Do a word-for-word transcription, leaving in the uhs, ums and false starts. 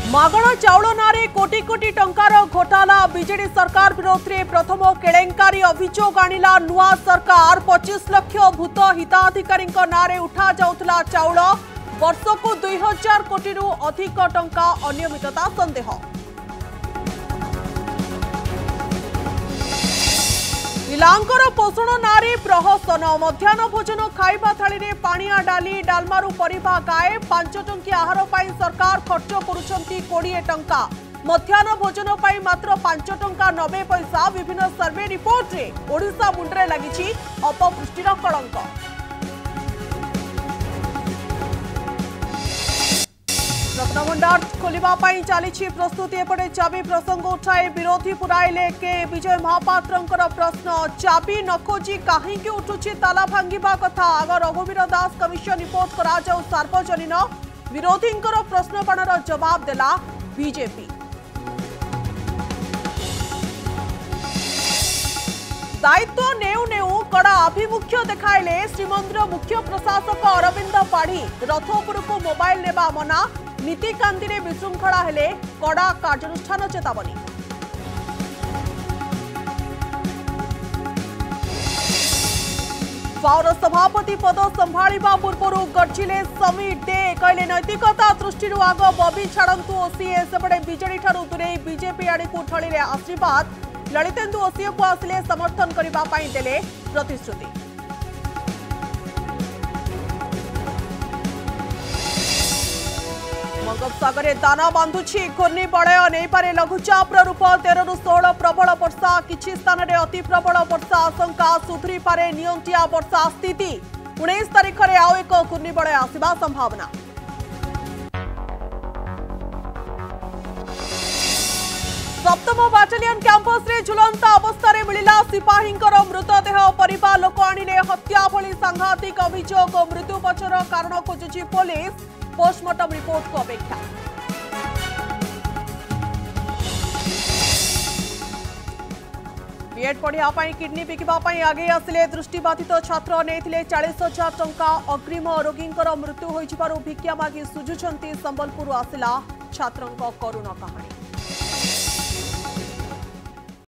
मागण चाउल नारे कोटी कोटी टंकार घोटाला बीजेडी सरकार विरोध में प्रथम केलेंकारी अभियोग आनिला नुआ सरकार पच्चीस लाख भूत हिताधिकारी नारे उठा जाउथला चाउल वर्षको दुई हजार कोटी रु अधिक टंका अनियमितता संदेह। पिलांकर पोषण नारे प्रहसन मध्याह्न भोजन खाइबा थाली रे पानिया डाली डालमारू परिबा गाए पांच टंकिया आहार पाई सरकार खर्च करुछंती कोड़े टंका मध्याह्न भोजन पाई मात्र पांच टंका नब्बे पैसा विभिन्न सर्वे रिपोर्ट रे ओडिशा मुंडरे लागिछि अपपुष्टिर कलंक। रत्नभंडार खोलिबा पाई चली प्रस्तुति एपटे चाबी प्रसंग उठाए विरोधी पुराइले के विजय महापात्रंकर प्रश्न चाबी न खोजी कहीं उठुची ताला भांगिबा कथा आग रघुवीर दास कमिशन रिपोर्ट करा जाऊ सार्वजनीन विरोधींकर प्रश्नबाणर जवाब देला बीजेपी। दायित्व नेउ नेउ कड़ा आभिमुख्य देखाइले श्रीमंदिर मुख्य प्रशासक अरविंद पाढ़ी रथ उपरकू मोबाइल नेबा मना नीतिकांति रे विशृंखला हेले कड़ा कार्यानुष्ठान चेतावनी। पावर सभापति पद संभाळिबा पूर्व गर्जिले समीर दे कहले नैतिकता दृष्टि आग बबी छाड़ू ओसीए सेपटे बीजेडी ठारू दूरे बीजेपी आड़ी को ढळिले आशीर्वाद ललितेन्दु ओसीए को आसिले समर्थन करिबा पई देले प्रतिश्रुति। बंगोपसागर दाना बांधुछि घूर्णी बलय नहीं पारे लघुचाप रूप तेरह रु सोलह प्रबल वर्षा किछि स्थान में अति प्रबल वर्षा आशंका सुधरी पारे नियंत्रिया वर्षा स्थिति उन्नीस तारिख में आउ एक घूर्णी बलय आसिबा संभावना। सप्तम बाटालियन कैंपस रे झुलंता अवस्था रे मिलिला सिपाहींकर मृतदेह परिवार लोक आनिले हत्या भली सांघातिक अभियोग मृत्यु पछर कारण खोजुछि पुलिस पोस्टमार्टम रिपोर्ट को अपेक्षा। बीएड पढ़िया किडनी बिकिबा आगे आसिले दृष्टिबाधित छात्र नेथिले चालीस हजार टंका अग्रिम रोगींकर मृत्यु होइजिबारु भिक्षा मागी सुझुछंती संबलपुर आसिला छात्रंक करुण कहानी।